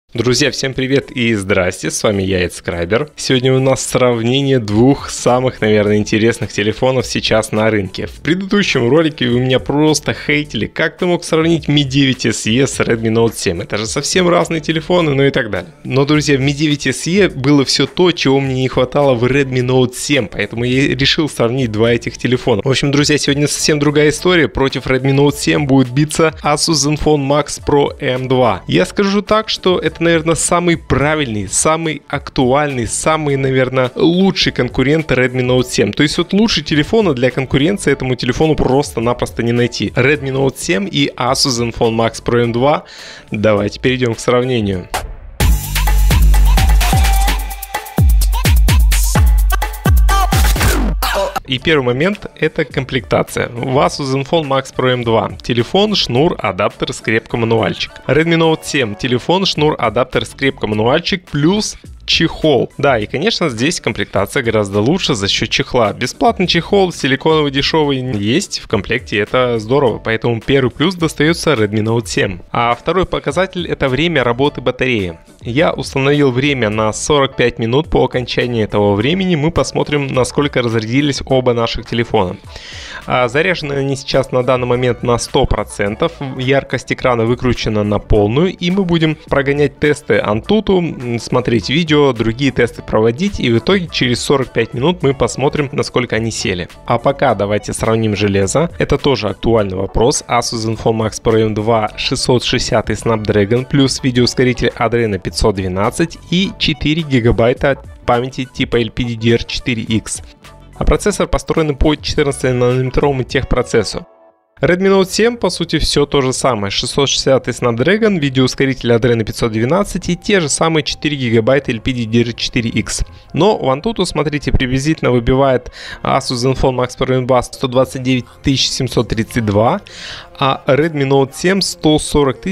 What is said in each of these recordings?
Друзья, всем привет и здрасте, с вами я, Эдскрайбер. Сегодня у нас сравнение двух самых, наверное, интересных телефонов сейчас на рынке. В предыдущем ролике вы меня просто хейтили, как ты мог сравнить Mi 9 SE с Redmi Note 7. Это же совсем разные телефоны, ну и так далее. Но, друзья, в Mi 9 SE было все то, чего мне не хватало в Redmi Note 7, поэтому я решил сравнить два этих телефона. В общем, друзья, сегодня совсем другая история. Против Redmi Note 7 будет биться Asus Zenfone Max Pro M2. Я скажу так, что это, наверное, самый правильный, самый актуальный, самый, наверное, лучший конкурент Redmi Note 7. То есть вот лучше телефона для конкуренции этому телефону просто-напросто не найти. Redmi Note 7 и Asus Zenfone Max Pro M2. Давайте перейдем к сравнению. И первый момент — это комплектация. В Asus Zenfone Max Pro M2 телефон, шнур, адаптер, скрепка, мануальчик. Redmi Note 7 телефон, шнур, адаптер, скрепка, мануальчик плюс чехол. Да, и, конечно, здесь комплектация гораздо лучше за счет чехла. Бесплатный чехол, силиконовый, дешевый, есть в комплекте, это здорово. Поэтому первый плюс достается Redmi Note 7. А второй показатель — это время работы батареи. Я установил время на 45 минут. По окончании этого времени мы посмотрим, насколько разрядились оба наших телефона. Заряжены они сейчас на данный момент на 100%. Яркость экрана выкручена на полную. И мы будем прогонять тесты Antutu, смотреть видео, другие тесты проводить. И в итоге через 45 минут мы посмотрим, насколько они сели. А пока давайте сравним железо. Это тоже актуальный вопрос. Asus Zenfone Max Pro M2 660 Snapdragon плюс видеоускоритель Adreno 512 и 4 гигабайта памяти типа LPDDR4X. А процессор построен по 14-нанометровому техпроцессу. Redmi Note 7, по сути, все то же самое. 660 Snapdragon, видеоускоритель Adreno 512 и те же самые 4 гигабайта LPDDR4X. Но в Antutu, смотрите, приблизительно выбивает Asus Zenfone Max Pro M2 129 732, а Redmi Note 7 140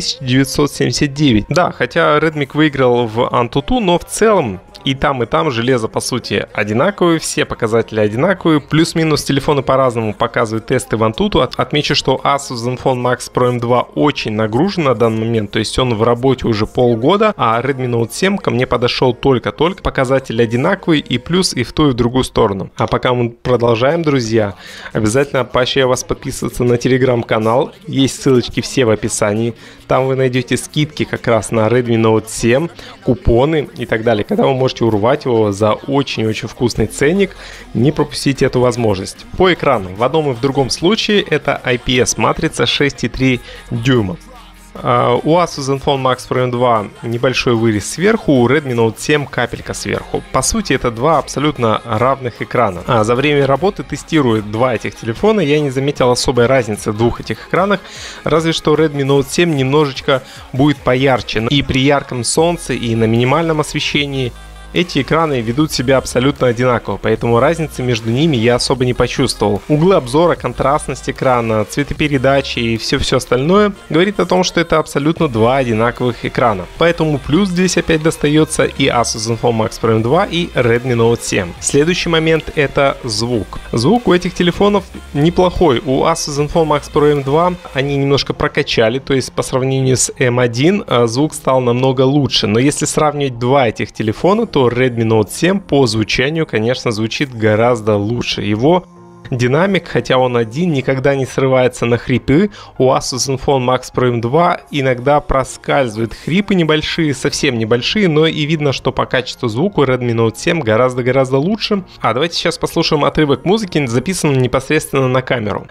979. Да, хотя Redmi выиграл в Antutu, но в целом и там железо, по сути, одинаковые, все показатели одинаковые, плюс-минус телефоны по-разному показывают тесты в Antutu. Отмечу, что Asus Zenfone Max Pro M2 очень нагружен на данный момент, то есть он в работе уже полгода, а Redmi Note 7 ко мне подошел только-только, показатели одинаковые и плюс, и в ту, и в другую сторону. А пока мы продолжаем, друзья, обязательно поощряю вас подписываться на телеграм-канал, есть ссылочки все в описании, там вы найдете скидки как раз на Redmi Note 7, купоны и так далее, когда вы можете урвать его за очень-очень вкусный ценник. Не пропустите эту возможность. По экрану. В одном и в другом случае это IPS-матрица 6,3 дюйма. У Asus Zenfone Max Pro M2 небольшой вырез сверху, у Redmi Note 7 капелька сверху. По сути, это два абсолютно равных экрана. За время работы тестируя два этих телефона, я не заметил особой разницы в двух этих экранах, разве что Redmi Note 7 немножечко будет поярче. И при ярком солнце, и на минимальном освещении эти экраны ведут себя абсолютно одинаково, поэтому разницы между ними я особо не почувствовал. Углы обзора, контрастность экрана, цветопередачи и все остальное говорит о том, что это абсолютно два одинаковых экрана. Поэтому плюс здесь опять достается и Asus Zenfone Max Pro M2 и Redmi Note 7. Следующий момент — это звук. Звук у этих телефонов неплохой. У Asus Zenfone Max Pro M2 они немножко прокачали, то есть по сравнению с M1 звук стал намного лучше. Но если сравнивать два этих телефона, то Redmi Note 7 по звучанию, конечно, звучит гораздо лучше. Его динамик, хотя он один, никогда не срывается на хрипы. У Asus Zenfone Max Pro M2 иногда проскальзывают хрипы небольшие, совсем небольшие, но и видно, что по качеству звука Redmi Note 7 гораздо лучше. А давайте сейчас послушаем отрывок музыки, записанный непосредственно на камеру.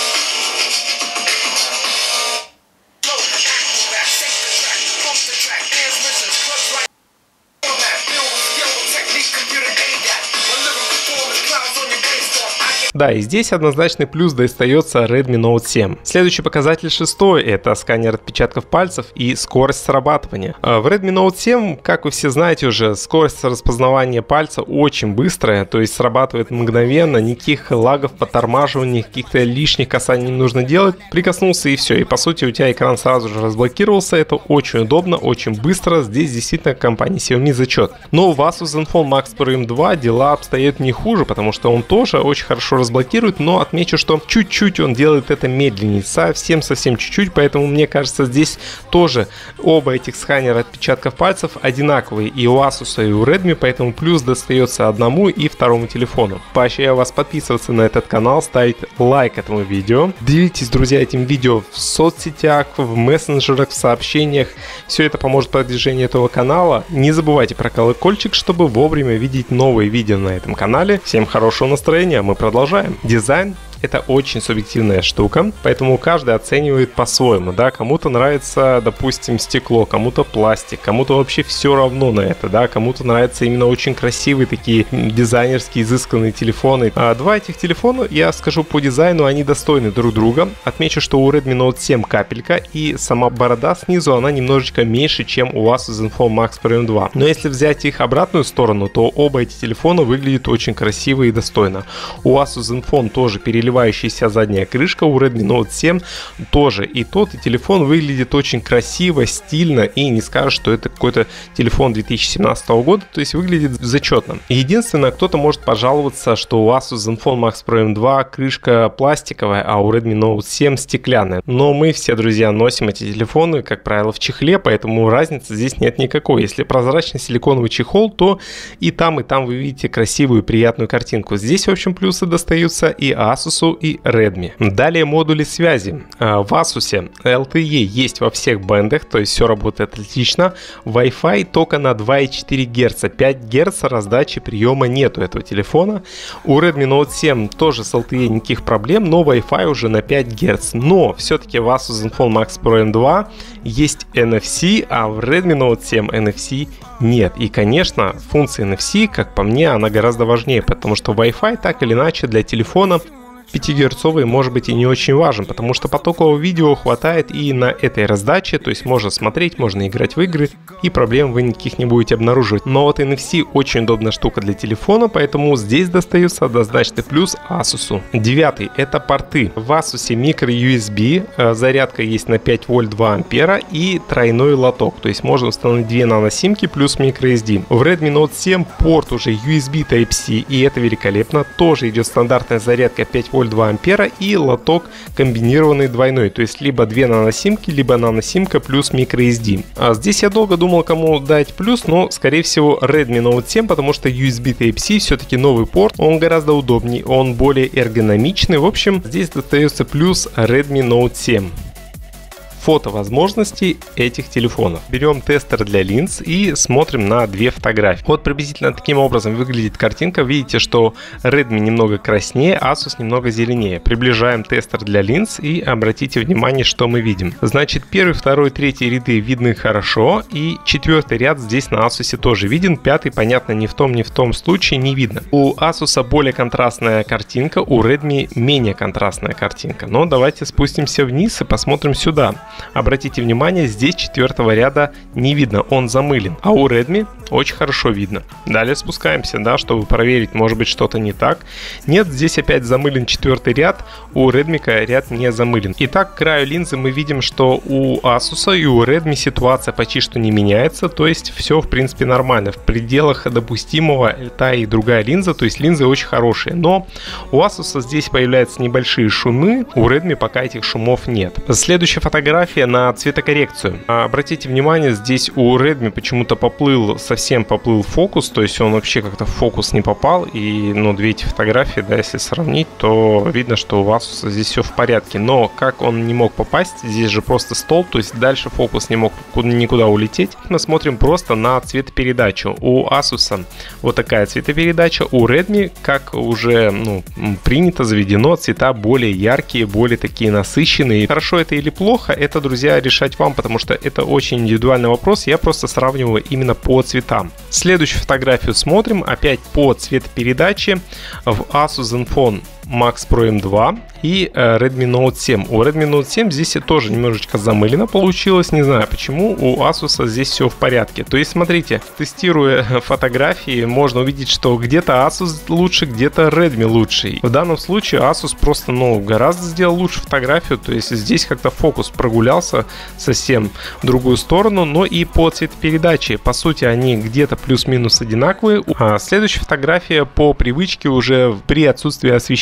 Да, и здесь однозначный плюс достается Redmi Note 7. Следующий показатель шестой — это сканер отпечатков пальцев и скорость срабатывания. В Redmi Note 7, как вы все знаете уже, скорость распознавания пальца очень быстрая, то есть срабатывает мгновенно, никаких лагов, подтормаживаний, каких-то лишних касаний не нужно делать. Прикоснулся и все, и по сути у тебя экран сразу же разблокировался. Это очень удобно, очень быстро. Здесь действительно компания Xiaomi зачет. Но в Asus Zenfone Max Pro M2 дела обстоят не хуже, потому что он тоже очень хорошо разблокировался разблокирует, но отмечу, что чуть-чуть он делает это медленнее, совсем чуть-чуть, поэтому мне кажется, здесь тоже оба этих сканера отпечатков пальцев одинаковые и у Asus, и у Redmi, поэтому плюс достается одному и второму телефону. Поощряю вас подписываться на этот канал, ставить лайк этому видео. Делитесь, друзья, этим видео в соцсетях, в мессенджерах, в сообщениях. Все это поможет продвижению этого канала. Не забывайте про колокольчик, чтобы вовремя видеть новые видео на этом канале. Всем хорошего настроения, мы продолжаем. Дизайн — это очень субъективная штука, поэтому каждый оценивает по-своему, да, кому-то нравится, допустим, стекло, кому-то пластик, кому-то вообще все равно на это, да, кому-то нравятся именно очень красивые такие дизайнерские, изысканные телефоны. Два этих телефона, я скажу по дизайну, они достойны друг друга. Отмечу, что у Redmi Note 7 капелька, и сама борода снизу, она немножечко меньше, чем у Asus ZenFone Max Pro M2. Но если взять их обратную сторону, то оба эти телефона выглядят очень красиво и достойно. У Asus ZenFone тоже переливающаяся задняя крышка, у Redmi Note 7 тоже и тот, и телефон выглядит очень красиво, стильно, и не скажешь, что это какой-то телефон 2017 года, то есть выглядит зачетно. Единственное, кто-то может пожаловаться, что у Asus ZenFone Max Pro M2 крышка пластиковая, а у Redmi Note 7 стеклянная. Но мы все, друзья, носим эти телефоны, как правило, в чехле, поэтому разницы здесь нет никакой. Если прозрачный силиконовый чехол, то и там вы видите красивую, приятную картинку. Здесь, в общем, плюсы достаются и Asus, и Redmi. Далее модули связи. В Asus LTE есть во всех бендах, то есть все работает отлично. Wi-Fi только на 2,4 Гц. 5 Гц раздачи приема нету этого телефона. У Redmi Note 7 тоже с LTE никаких проблем, но Wi-Fi уже на 5 Гц. Но все-таки в Asus ZenFone Max Pro M2 есть NFC, а в Redmi Note 7 NFC нет. И, конечно, функция NFC, как по мне, она гораздо важнее, потому что Wi-Fi так или иначе для телефона 5-герцовый может быть и не очень важен, потому что потокового видео хватает и на этой раздаче, то есть можно смотреть, можно играть в игры, и проблем вы никаких не будете обнаруживать. Но вот NFC очень удобная штука для телефона, поэтому здесь достается однозначный плюс Asus. 9. Это порты. В Asus micro-USB, зарядка есть на 5 вольт 2 ампера и тройной лоток, то есть можно установить 2 наносимки плюс microSD. В Redmi Note 7 порт уже USB Type-C, и это великолепно. Тоже идет стандартная зарядка 5 вольт 2 ампера и лоток комбинированный двойной, то есть либо 2 наносимки, либо наносимка плюс microSD. А здесь я долго думал, кому дать плюс, но скорее всего Redmi Note 7, потому что USB Type-C все-таки новый порт, он гораздо удобнее, он более эргономичный. В общем, здесь достается плюс Redmi Note 7. Фотовозможностей этих телефонов. Берем тестер для линз и смотрим на две фотографии. Вот приблизительно таким образом выглядит картинка. Видите, что Redmi немного краснее, Asus немного зеленее. Приближаем тестер для линз и обратите внимание, что мы видим. Значит, первый, второй, третий ряды видны хорошо, и четвертый ряд здесь на Asus тоже виден. Пятый, понятно, ни в том случае не видно. У Asus более контрастная картинка, у Redmi менее контрастная картинка. Но давайте спустимся вниз и посмотрим сюда. Обратите внимание, здесь четвертого ряда не видно, он замылен, а у Redmi очень хорошо видно. Далее спускаемся, да, чтобы проверить, может быть что-то не так. Нет, здесь опять замылен четвертый ряд, у Redmi ряд не замылен. Итак, к краю линзы мы видим, что у Asus и у Redmi ситуация почти что не меняется, то есть все в принципе нормально, в пределах допустимого та и другая линза, то есть линзы очень хорошие. Но у Asus здесь появляются небольшие шумы, у Redmi пока этих шумов нет. Следующая фотография на цветокоррекцию. Обратите внимание, здесь у Redmi почему-то совсем поплыл фокус, то есть он вообще как-то в фокус не попал, и две эти фотографии, да, если сравнить, то видно, что у Asus здесь все в порядке. Но как он не мог попасть, здесь же просто столб, то есть дальше фокус не мог никуда улететь. Мы смотрим просто на цветопередачу. У Asus вот такая цветопередача, у Redmi, как уже принято, заведено, цвета более яркие, более такие насыщенные. Хорошо это или плохо, это, друзья, решать вам, потому что это очень индивидуальный вопрос. Я просто сравниваю именно по цветам. Следующую фотографию смотрим. Опять по цветопередаче в Asus ZenFone Max Pro M2 и Redmi Note 7. У Redmi Note 7 здесь тоже немножечко замылено получилось, не знаю почему. У Asus здесь все в порядке. То есть, смотрите, тестируя фотографии, можно увидеть, что где-то Asus лучше, где-то Redmi лучше. В данном случае Asus просто, гораздо сделал лучше фотографию, то есть здесь как-то фокус прогулялся совсем в другую сторону, но и по цветопередаче, по сути, они где-то плюс-минус одинаковые. А следующая фотография по привычке уже при отсутствии освещения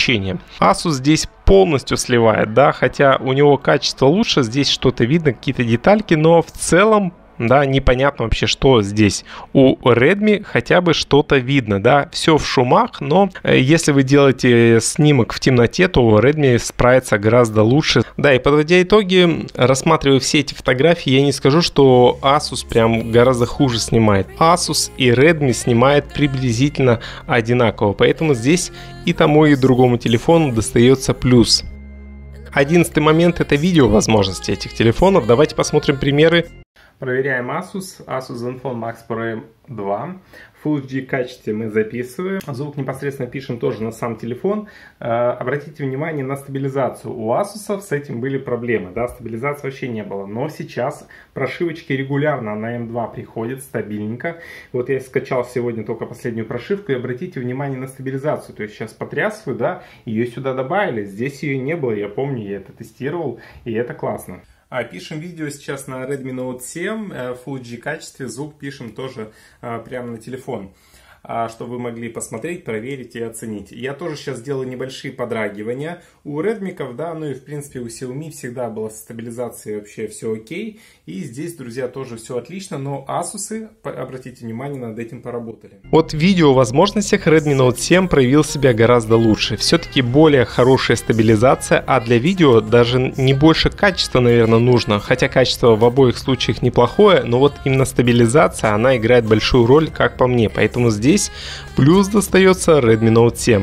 ощущения. Asus здесь полностью сливает, да, хотя у него качество лучше, здесь что-то видно, какие-то детальки, но в целом, да, непонятно вообще, что здесь. У Redmi хотя бы что-то видно, да, все в шумах, но если вы делаете снимок в темноте, то Redmi справится гораздо лучше. Да, и подводя итоги, рассматривая все эти фотографии, я не скажу, что Asus прям гораздо хуже снимает. Asus и Redmi снимает приблизительно одинаково, поэтому здесь и тому, и другому телефону достается плюс. 11-й момент — это видео возможности этих телефонов. Давайте посмотрим примеры. Проверяем Asus ZenFone Max Pro M2. В Full HD качестве мы записываем. Звук непосредственно пишем тоже на сам телефон. Обратите внимание на стабилизацию. У Asus с этим были проблемы. Да, стабилизации вообще не было. Но сейчас прошивочки регулярно на M2 приходят стабильненько. Вот я скачал сегодня только последнюю прошивку. И обратите внимание на стабилизацию. То есть сейчас потрясываю, да, ее сюда добавили. Здесь ее не было. Я помню, я это тестировал. И это классно. Пишем видео сейчас на Redmi Note 7 в Full HD качестве, звук пишем тоже прямо на телефон, чтобы вы могли посмотреть, проверить и оценить. Я тоже сейчас делаю небольшие подрагивания у Redmi, да, ну и в принципе у Xiaomi всегда была стабилизация, вообще все окей. И здесь, друзья, тоже все отлично, но Asus, обратите внимание, над этим поработали. Вот в видео возможностях Redmi Note 7 проявил себя гораздо лучше. Все-таки более хорошая стабилизация, а для видео даже не больше качества, наверное, нужно. Хотя качество в обоих случаях неплохое, но вот именно стабилизация, она играет большую роль, как по мне. Поэтому здесь плюс достается Redmi Note 7.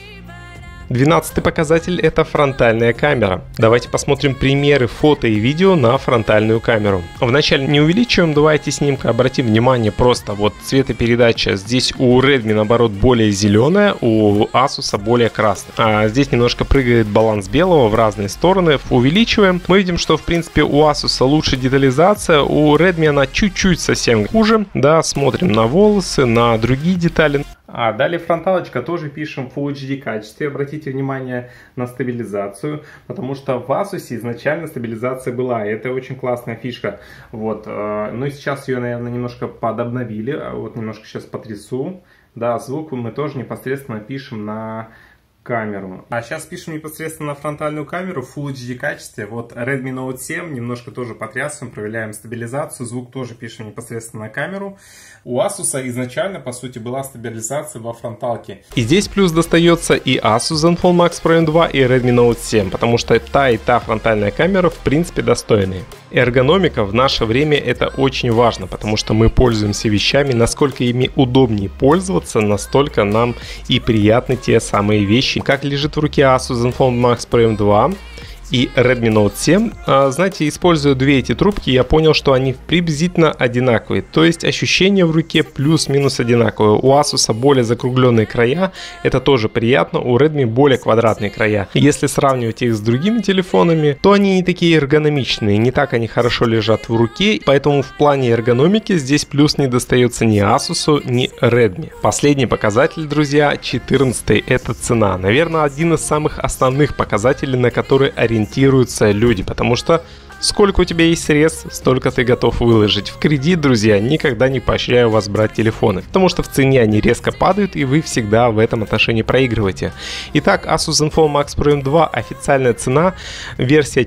12-й показатель — это фронтальная камера. Давайте посмотрим примеры фото и видео на фронтальную камеру. Вначале не увеличиваем, давайте снимка, обратим внимание, просто вот цветопередача здесь у Redmi наоборот более зеленая, у Asus более красная. А здесь немножко прыгает баланс белого в разные стороны. Увеличиваем, мы видим, что в принципе у Asus лучше детализация, у Redmi она чуть-чуть совсем хуже. Да, смотрим на волосы, на другие детали. А далее фронталочка тоже пишем в Full HD качестве. Обратите внимание на стабилизацию, потому что в Asus изначально стабилизация была, и это очень классная фишка. Вот, ну и сейчас ее, наверное, немножко подобновили. Вот немножко сейчас потрясу. Да, звук мы тоже непосредственно пишем на камеру. А сейчас пишем непосредственно на фронтальную камеру в Full HD качестве. Вот Redmi Note 7 немножко тоже потрясываем, проверяем стабилизацию. Звук тоже пишем непосредственно на камеру. У Asus изначально, по сути, была стабилизация во фронталке. И здесь плюс достается и Asus ZenFone Max Pro M2 и Redmi Note 7, потому что та и та фронтальная камера в принципе достойные. Эргономика в наше время это очень важно, потому что мы пользуемся вещами, насколько ими удобнее пользоваться, настолько нам и приятны те самые вещи. Как лежит в руке Asus ZenFone Max Pro M2 и Redmi Note 7, знаете, используя две эти трубки, я понял, что они приблизительно одинаковые. То есть ощущение в руке плюс-минус одинаковое. У Asus более закругленные края, это тоже приятно, у Redmi более квадратные края. Если сравнивать их с другими телефонами, то они не такие эргономичные, не так они хорошо лежат в руке, поэтому в плане эргономики здесь плюс не достается ни Asus, ни Redmi. Последний показатель, друзья, 14-й, это цена. Наверное, один из самых основных показателей, на который ориентируются люди, потому что сколько у тебя есть средств, столько ты готов выложить. В кредит, друзья, никогда не поощряю вас брать телефоны, потому что в цене они резко падают, и вы всегда в этом отношении проигрываете. Итак, Asus ZenFone Max Pro M2, официальная цена, версия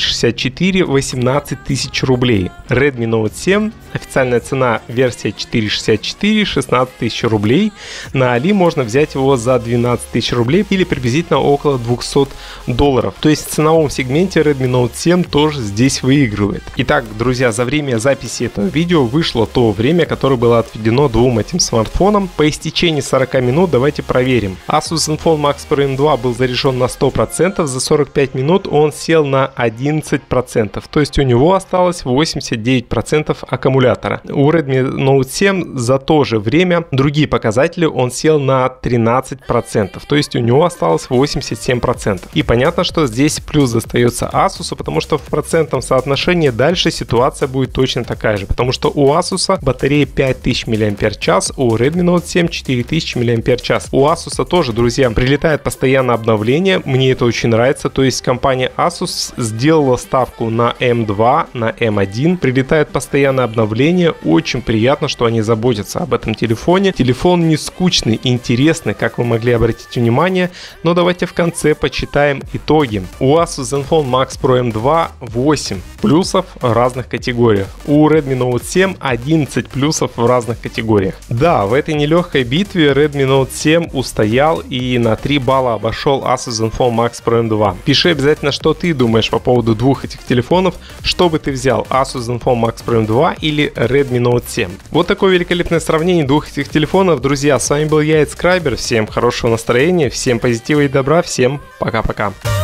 464, 18 тысяч рублей. Redmi Note 7, официальная цена, версия 464, 16 тысяч рублей. На Али можно взять его за 12 тысяч рублей или приблизительно около $200. То есть в ценовом сегменте Redmi Note 7 тоже здесь выигрывает. Итак, друзья, за время записи этого видео вышло то время, которое было отведено двум этим смартфонам. По истечении 40 минут давайте проверим. Asus ZenFone Max Pro M2 был заряжен на 100%, за 45 минут он сел на 11%, то есть у него осталось 89% аккумулятора. У Redmi Note 7 за то же время другие показатели он сел на 13%, то есть у него осталось 87%. И понятно, что здесь плюс достается Asus, потому что в процентах этом соотношении дальше ситуация будет точно такая же, потому что у Asus батарея 5000 мАч, у Redmi Note 7 4000 мАч. У Asus тоже, друзья, прилетает постоянно обновление, мне это очень нравится, то есть компания Asus сделала ставку на M2, на M1, прилетает постоянно обновление, очень приятно, что они заботятся об этом телефоне. Телефон не скучный, интересный, как вы могли обратить внимание, но давайте в конце почитаем итоги. У Asus Zenfone Max Pro M2 8 плюсов в разных категориях, у Redmi Note 7 11 плюсов в разных категориях. Да, в этой нелегкой битве Redmi Note 7 устоял и на 3 балла обошел Asus Zenfone Max Pro M2. Пиши обязательно, что ты думаешь по поводу двух этих телефонов, что бы ты взял, Asus Zenfone Max Pro M2 или Redmi Note 7. Вот такое великолепное сравнение двух этих телефонов. Друзья, с вами был я, Эдскрайбер. Всем хорошего настроения, всем позитива и добра, всем пока-пока.